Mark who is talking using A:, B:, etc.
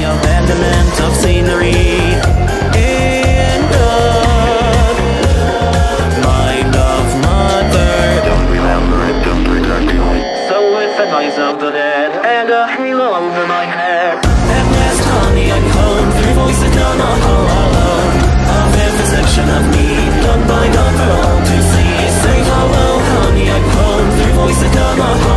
A: abandonment of scenery. In the mind of mother, don't remember it, don't protect you. So with the noise of the dead and a halo over my head, at last honey I come, three voices down the hall alone, a vivisection of me, done by done for all to see. Say hello honey I come, three voices down the hall.